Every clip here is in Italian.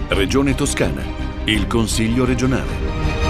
Regione Toscana, il Consiglio regionale.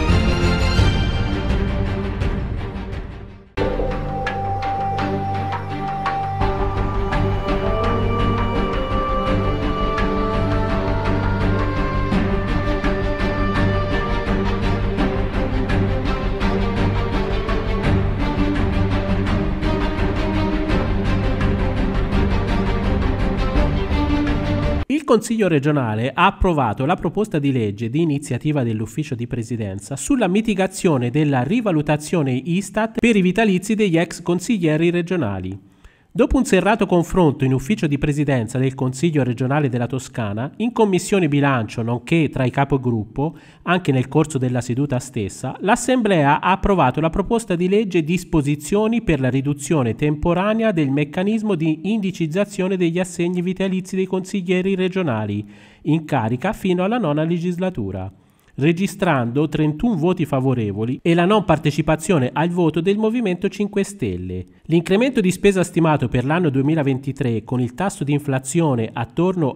Il Consiglio regionale ha approvato la proposta di legge di iniziativa dell'Ufficio di Presidenza sulla mitigazione della rivalutazione Istat per i vitalizi degli ex consiglieri regionali. Dopo un serrato confronto in Ufficio di Presidenza del Consiglio regionale della Toscana, in Commissione Bilancio nonché tra i capogruppo, anche nel corso della seduta stessa, l'Assemblea ha approvato la proposta di legge Disposizioni per la riduzione temporanea del meccanismo di indicizzazione degli assegni vitalizi dei consiglieri regionali, in carica fino alla 9ª legislatura, registrando 31 voti favorevoli e la non partecipazione al voto del Movimento 5 Stelle. L'incremento di spesa stimato per l'anno 2023 con il tasso di inflazione attorno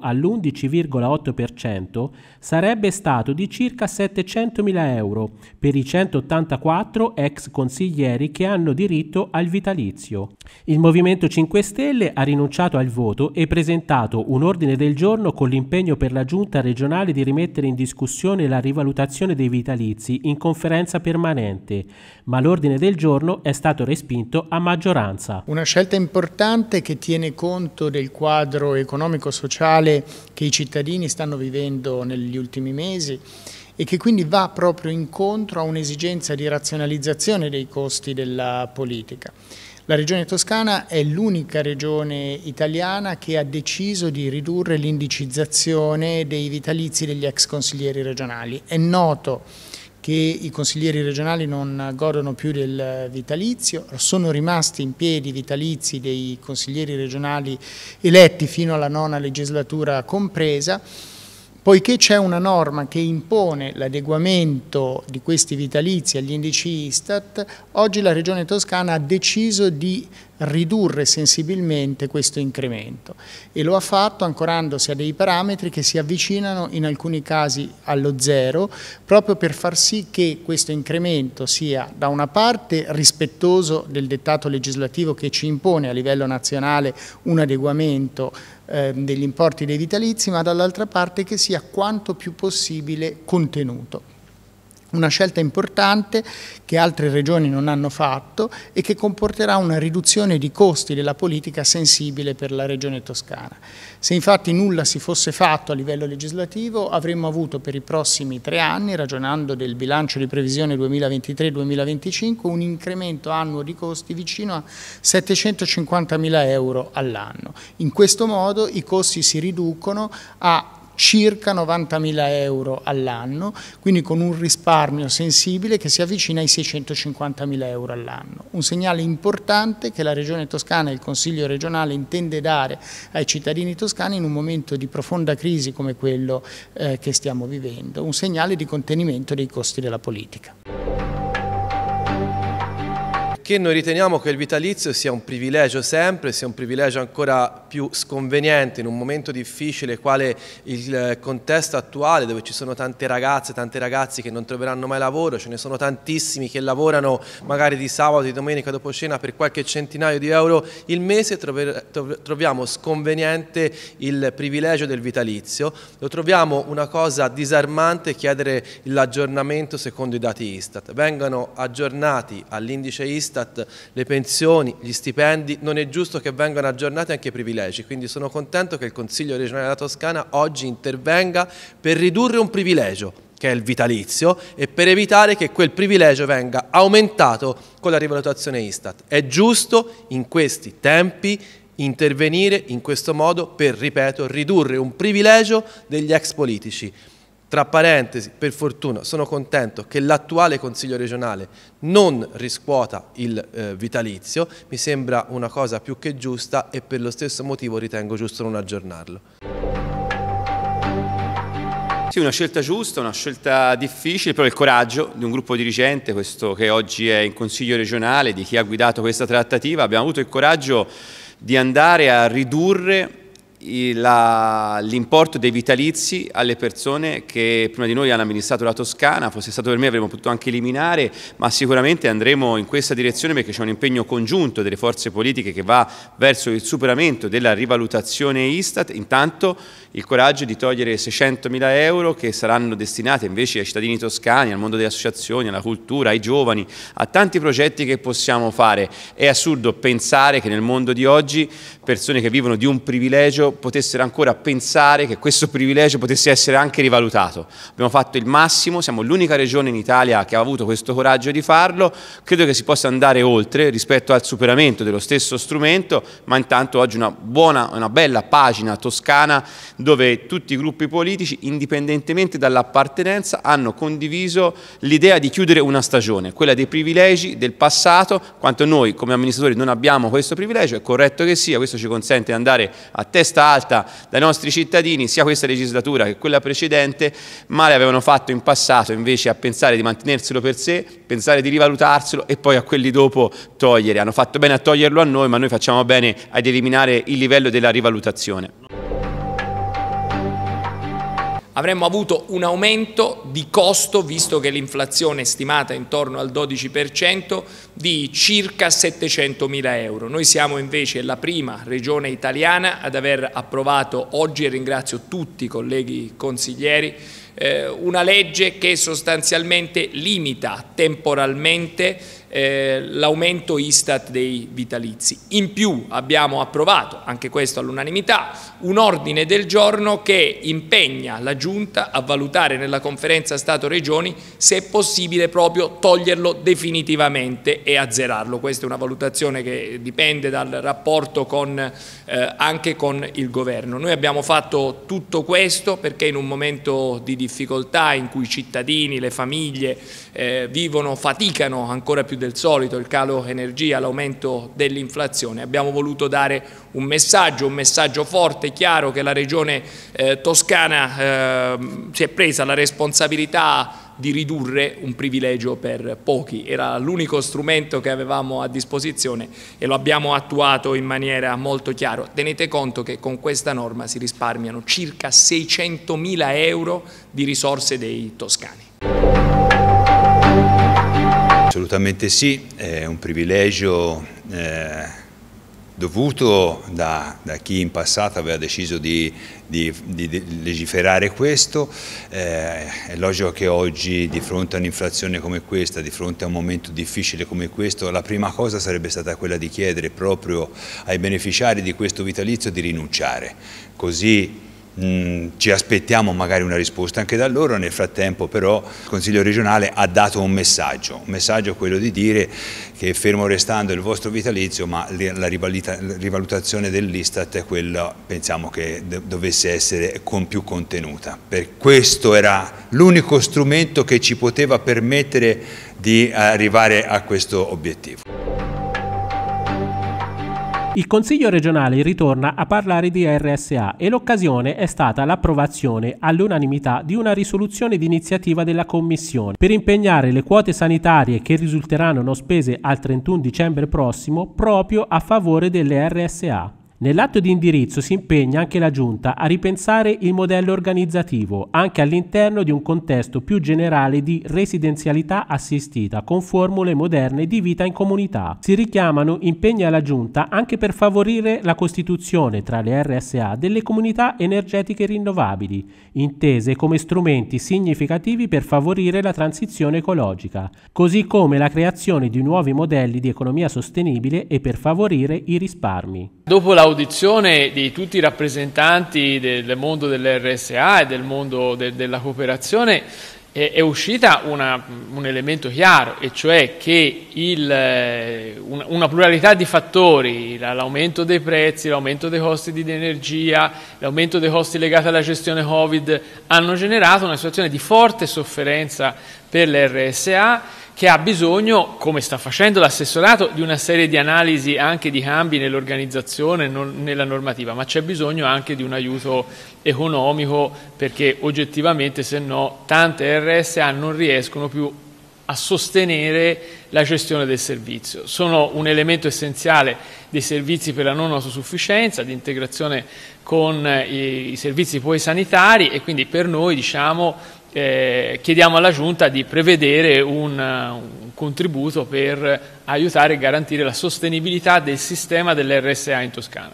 all'11,8% sarebbe stato di circa 700.000 euro per i 184 ex consiglieri che hanno diritto al vitalizio. Il Movimento 5 Stelle ha rinunciato al voto e presentato un ordine del giorno con l'impegno per la Giunta regionale di rimettere in discussione la rivalutazione dei vitalizi in conferenza permanente, ma l'ordine del giorno è stato respinto a maggioranza. Una scelta importante che tiene conto del quadro economico-sociale che i cittadini stanno vivendo negli ultimi mesi e che quindi va proprio incontro a un'esigenza di razionalizzazione dei costi della politica. La Regione Toscana è l'unica regione italiana che ha deciso di ridurre l'indicizzazione dei vitalizi degli ex consiglieri regionali. È noto che i consiglieri regionali non godono più del vitalizio, sono rimasti in piedi i vitalizi dei consiglieri regionali eletti fino alla 9ª legislatura compresa. Poiché c'è una norma che impone l'adeguamento di questi vitalizi agli indici Istat, oggi la Regione Toscana ha deciso di ridurre sensibilmente questo incremento e lo ha fatto ancorandosi a dei parametri che si avvicinano in alcuni casi allo zero, proprio per far sì che questo incremento sia da una parte rispettoso del dettato legislativo che ci impone a livello nazionale un adeguamento degli importi dei vitalizi, ma dall'altra parte che sia quanto più possibile contenuto. Una scelta importante che altre regioni non hanno fatto e che comporterà una riduzione di costi della politica sensibile per la Regione Toscana. Se infatti nulla si fosse fatto a livello legislativo, avremmo avuto per i prossimi 3 anni, ragionando del bilancio di previsione 2023-2025, un incremento annuo di costi vicino a 750.000 euro all'anno. In questo modo i costi si riducono a circa 90.000 euro all'anno, quindi con un risparmio sensibile che si avvicina ai 650.000 euro all'anno. Un segnale importante che la Regione Toscana e il Consiglio regionale intende dare ai cittadini toscani in un momento di profonda crisi come quello che stiamo vivendo, un segnale di contenimento dei costi della politica. Che noi riteniamo che il vitalizio sia un privilegio sempre, sia un privilegio ancora più sconveniente in un momento difficile quale il contesto attuale, dove ci sono tante ragazze, tanti ragazzi che non troveranno mai lavoro, ce ne sono tantissimi che lavorano magari di sabato, di domenica dopo cena per qualche centinaio di euro il mese. Troviamo sconveniente il privilegio del vitalizio, lo troviamo una cosa disarmante chiedere l'aggiornamento secondo i dati Istat. Vengano aggiornati all'indice Istat le pensioni, gli stipendi, non è giusto che vengano aggiornati anche i privilegi, quindi sono contento che il Consiglio regionale della Toscana oggi intervenga per ridurre un privilegio che è il vitalizio e per evitare che quel privilegio venga aumentato con la rivalutazione Istat. È giusto in questi tempi intervenire in questo modo per, ripeto, ridurre un privilegio degli ex politici. Tra parentesi, per fortuna, sono contento che l'attuale Consiglio regionale non riscuota il vitalizio, mi sembra una cosa più che giusta e per lo stesso motivo ritengo giusto non aggiornarlo. Sì, una scelta giusta, una scelta difficile, però il coraggio di un gruppo dirigente, questo che oggi è in Consiglio regionale, di chi ha guidato questa trattativa, abbiamo avuto il coraggio di andare a ridurre l'importo dei vitalizi alle persone che prima di noi hanno amministrato la Toscana. Fosse stato per me avremmo potuto anche eliminare, ma sicuramente andremo in questa direzione perché c'è un impegno congiunto delle forze politiche che va verso il superamento della rivalutazione Istat. Intanto il coraggio di togliere 600.000 euro che saranno destinati invece ai cittadini toscani, al mondo delle associazioni, alla cultura, ai giovani, a tanti progetti che possiamo fare. È assurdo pensare che nel mondo di oggi persone che vivono di un privilegio potessero ancora pensare che questo privilegio potesse essere anche rivalutato. Abbiamo fatto il massimo, siamo l'unica regione in Italia che ha avuto questo coraggio di farlo. Credo che si possa andare oltre rispetto al superamento dello stesso strumento, ma intanto oggi una bella pagina toscana dove tutti i gruppi politici, indipendentemente dall'appartenenza, hanno condiviso l'idea di chiudere una stagione, quella dei privilegi del passato. Quanto noi come amministratori non abbiamo questo privilegio, è corretto che sia, questo ci consente di andare a testa alta dai nostri cittadini, sia questa legislatura che quella precedente. Male avevano fatto in passato invece a pensare di mantenerselo per sé, pensare di rivalutarselo e poi a quelli dopo togliere. Hanno fatto bene a toglierlo a noi, ma noi facciamo bene ad eliminare il livello della rivalutazione. Avremmo avuto un aumento di costo, visto che l'inflazione è stimata intorno al 12%, di circa 700.000 euro. Noi siamo invece la prima regione italiana ad aver approvato oggi, e ringrazio tutti i colleghi consiglieri, una legge che sostanzialmente limita temporalmente l'aumento Istat dei vitalizi. In più abbiamo approvato, anche questo all'unanimità, un ordine del giorno che impegna la Giunta a valutare nella conferenza Stato-Regioni se è possibile proprio toglierlo definitivamente e azzerarlo. Questa è una valutazione che dipende dal rapporto anche con il Governo. Noi abbiamo fatto tutto questo perché in un momento di difficoltà in cui i cittadini, le famiglie faticano ancora più del solito, il calo energia, l'aumento dell'inflazione, abbiamo voluto dare un messaggio forte, chiaro, che la Regione Toscana si è presa la responsabilità di ridurre un privilegio per pochi. Era l'unico strumento che avevamo a disposizione e lo abbiamo attuato in maniera molto chiara. Tenete conto che con questa norma si risparmiano circa 600.000 euro di risorse dei toscani. Assolutamente sì, è un privilegio dovuto da chi in passato aveva deciso di legiferare questo. È logico che oggi, di fronte a un'inflazione come questa, di fronte a un momento difficile come questo, la prima cosa sarebbe stata quella di chiedere proprio ai beneficiari di questo vitalizio di rinunciare. Così ci aspettiamo magari una risposta anche da loro. Nel frattempo però il Consiglio regionale ha dato un messaggio quello di dire che fermo restando il vostro vitalizio, ma la rivalutazione dell'Istat è quella, pensiamo che dovesse essere più contenuta. Per questo era l'unico strumento che ci poteva permettere di arrivare a questo obiettivo. Il Consiglio regionale ritorna a parlare di RSA e l'occasione è stata l'approvazione all'unanimità di una risoluzione di iniziativa della Commissione per impegnare le quote sanitarie che risulteranno non spese al 31 dicembre prossimo proprio a favore delle RSA. Nell'atto di indirizzo si impegna anche la Giunta a ripensare il modello organizzativo anche all'interno di un contesto più generale di residenzialità assistita con formule moderne di vita in comunità. Si richiamano impegni alla Giunta anche per favorire la costituzione tra le RSA delle comunità energetiche rinnovabili, intese come strumenti significativi per favorire la transizione ecologica, così come la creazione di nuovi modelli di economia sostenibile e per favorire i risparmi. Dopo l'audizione di tutti i rappresentanti del mondo dell'RSA e del mondo della cooperazione è uscita un elemento chiaro, e cioè che una pluralità di fattori, l'aumento dei prezzi, l'aumento dei costi di energia, l'aumento dei costi legati alla gestione Covid hanno generato una situazione di forte sofferenza per l'RSA, che ha bisogno, come sta facendo l'assessorato, di una serie di analisi anche di cambi nell'organizzazione, nella normativa, ma c'è bisogno anche di un aiuto economico, perché oggettivamente se no tante RSA non riescono più a sostenere la gestione del servizio. Sono un elemento essenziale dei servizi per la non autosufficienza, di integrazione con i servizi poi sanitari, e quindi per noi, diciamo, chiediamo alla Giunta di prevedere un contributo per aiutare e garantire la sostenibilità del sistema dell'RSA in Toscana.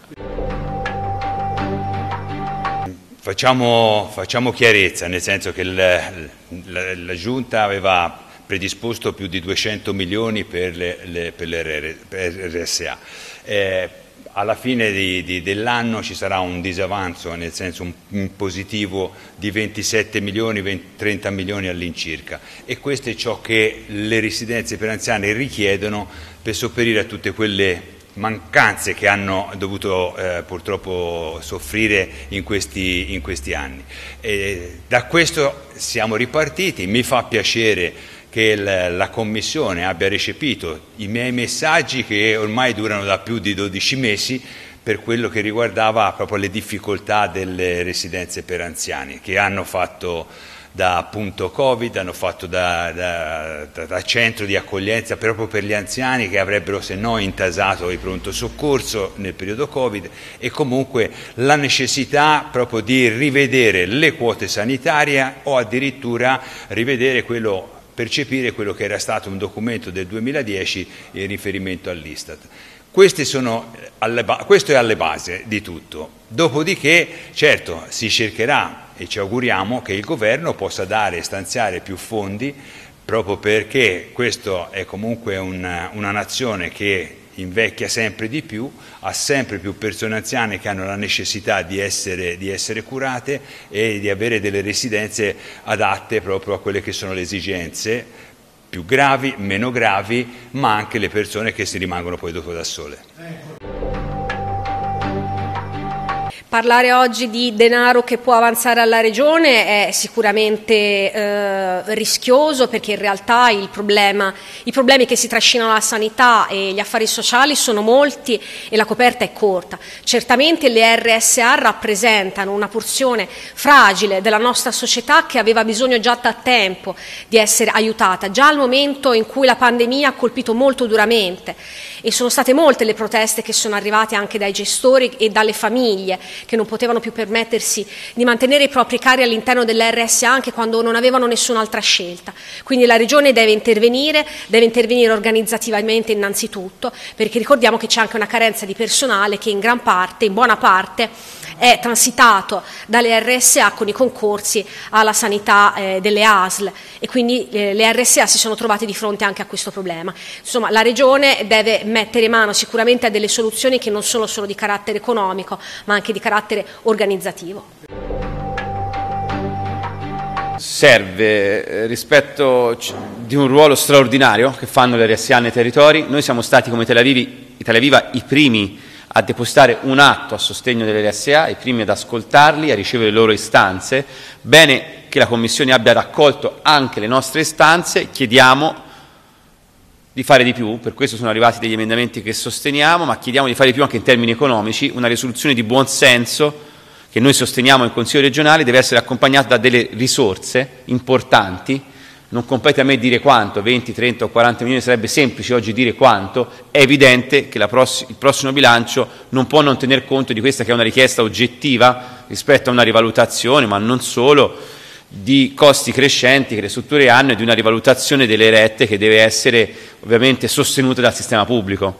Facciamo chiarezza, nel senso che la Giunta aveva predisposto più di 200 milioni per l'RSA. Alla fine dell'anno ci sarà un disavanzo, nel senso un positivo di 27 milioni, 30 milioni all'incirca, e questo è ciò che le residenze per anziani richiedono per sopperire a tutte quelle mancanze che hanno dovuto purtroppo soffrire in questi anni. Da questo siamo ripartiti. Mi fa piacere che la Commissione abbia recepito i miei messaggi, che ormai durano da più di 12 mesi, per quello che riguardava proprio le difficoltà delle residenze per anziani, che hanno fatto da appunto Covid, hanno fatto da centro di accoglienza proprio per gli anziani che avrebbero se no intasato il pronto soccorso nel periodo Covid, e comunque la necessità proprio di rivedere le quote sanitarie o addirittura rivedere percepire quello che era stato un documento del 2010 in riferimento all'Istat. Questo è alle basi di tutto. Dopodiché, certo, si cercherà, e ci auguriamo, che il Governo possa dare e stanziare più fondi, proprio perché questo è comunque una nazione che invecchia sempre di più, ha sempre più persone anziane che hanno la necessità di essere curate e di avere delle residenze adatte proprio a quelle che sono le esigenze più gravi, meno gravi, ma anche le persone che si rimangono poi dopo da sole. Parlare oggi di denaro che può avanzare alla Regione è sicuramente rischioso, perché in realtà i problemi che si trascinano la sanità e gli affari sociali sono molti e la coperta è corta. Certamente le RSA rappresentano una porzione fragile della nostra società che aveva bisogno già da tempo di essere aiutata, già al momento in cui la pandemia ha colpito molto duramente, e sono state molte le proteste che sono arrivate anche dai gestori e dalle famiglie che non potevano più permettersi di mantenere i propri cari all'interno dell'RSA anche quando non avevano nessun'altra scelta. Quindi la Regione deve intervenire organizzativamente innanzitutto, perché ricordiamo che c'è anche una carenza di personale che in buona parte è transitato dalle RSA con i concorsi alla sanità delle ASL, e quindi le RSA si sono trovate di fronte anche a questo problema. Insomma, la Regione deve mettere mano sicuramente a delle soluzioni che non sono solo di carattere economico, ma anche di carattere organizzativo. Serve rispetto di un ruolo straordinario che fanno le RSA nei territori. Noi siamo stati come Italia Viva i primi a depositare un atto a sostegno delle RSA, i primi ad ascoltarli, a ricevere le loro istanze. Bene che la Commissione abbia raccolto anche le nostre istanze, chiediamo di fare di più, per questo sono arrivati degli emendamenti che sosteniamo, ma chiediamo di fare di più anche in termini economici. Una risoluzione di buon senso che noi sosteniamo in Consiglio regionale deve essere accompagnata da delle risorse importanti. Non compete a me dire quanto, 20, 30 o 40 milioni, sarebbe semplice oggi dire quanto. È evidente che il prossimo bilancio non può non tener conto di questa che è una richiesta oggettiva rispetto a una rivalutazione, ma non solo, di costi crescenti che le strutture hanno e di una rivalutazione delle rette che deve essere ovviamente sostenuta dal sistema pubblico.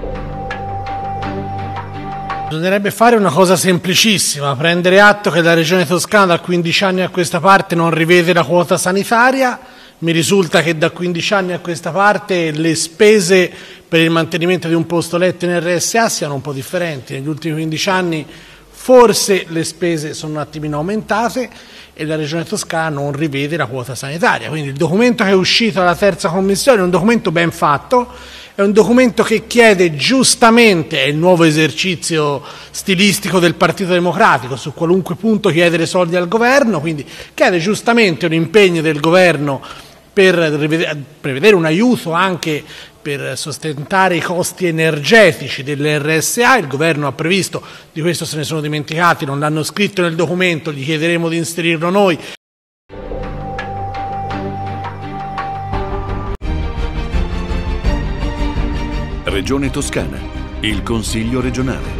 Bisognerebbe fare una cosa semplicissima, prendere atto che la Regione Toscana da 15 anni a questa parte non rivede la quota sanitaria. Mi risulta che da 15 anni a questa parte le spese per il mantenimento di un posto letto in RSA siano un po' differenti. Negli ultimi 15 anni forse le spese sono un attimino aumentate e la Regione Toscana non rivede la quota sanitaria. Quindi il documento che è uscito dalla terza commissione è un documento ben fatto, è un documento che chiede giustamente, è il nuovo esercizio stilistico del Partito Democratico, su qualunque punto chiedere soldi al governo, quindi chiede giustamente un impegno del governo per prevedere un aiuto anche per sostentare i costi energetici delle RSA. Il governo ha previsto, di questo se ne sono dimenticati, non l'hanno scritto nel documento, gli chiederemo di inserirlo noi. Regione Toscana, il Consiglio regionale.